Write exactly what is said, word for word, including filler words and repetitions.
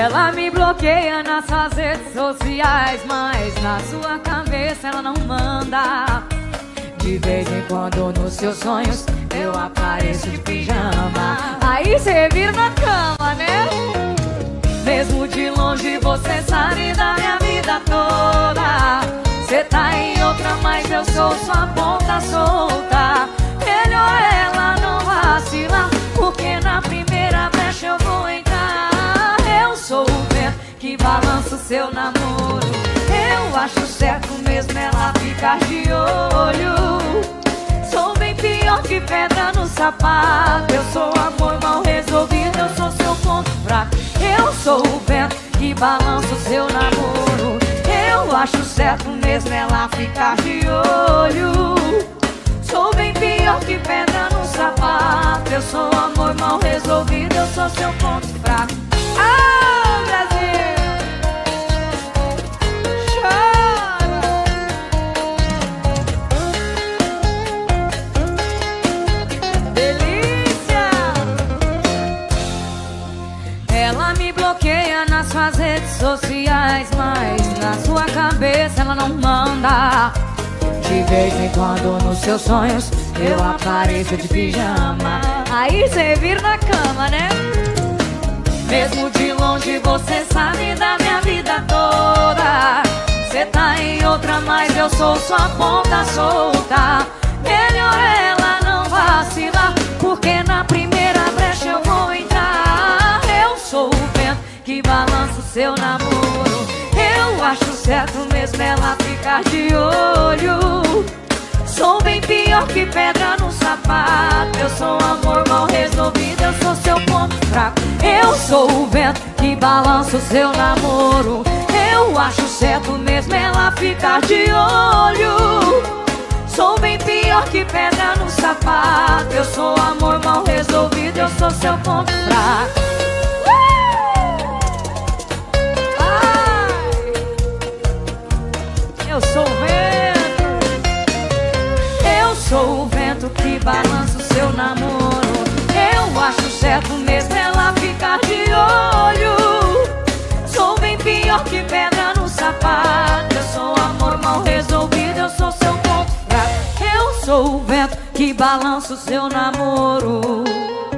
Ela me bloqueia nas suas redes sociais, mas na sua cabeça ela não manda. De vez em quando nos seus sonhos eu apareço de pijama. Aí cê vira na cama, né? Mesmo de longe você sabe da minha vida toda. Cê tá em outra, mas eu sou sua ponta solta. Melhor ela não vacilar, porque na primeira brecha eu vou entrar. Eu sou o vento que balança o seu namoro. Eu acho certo mesmo ela ficar de olho. Sou bem pior que pedra no sapato. Eu sou amor mal resolvido, eu sou seu ponto fraco. Eu sou o vento que balança o seu namoro. Eu acho certo mesmo ela ficar de olho. Sou bem pior que pedra no sapato. Eu sou amor mal resolvido, eu sou seu ponto fraco. Ah, Brasil! Chora! Delícia! Ela me bloqueia nas suas redes sociais, mas na sua cabeça ela não manda. De vez em quando nos seus sonhos eu apareço de pijama. Aí cê vira na cama, né? Mesmo de longe você sabe da minha vida toda. Cê tá em outra, mas eu sou sua ponta solta. Melhor ela não vacilar, porque na primeira brecha eu vou entrar. Eu sou o vento que balança o seu namoro. Eu acho certo mesmo ela ficar de olho. Sou bem pior que pedra no sapato. Eu sou amor mal resolvido, eu sou seu ponto fraco. Eu sou o vento que balança o seu namoro. Eu acho certo mesmo ela ficar de olho. Sou bem pior que pedra no sapato. Eu sou amor mal resolvido, eu sou seu ponto fraco. Eu sou o vento. Eu sou o vento que balança o seu namoro. Eu acho certo mesmo ela ficar de olho. Sou bem pior que pedra no sapato. Eu sou amor mal resolvido, eu sou seu ponto fraco. Eu sou o vento que balança o seu namoro.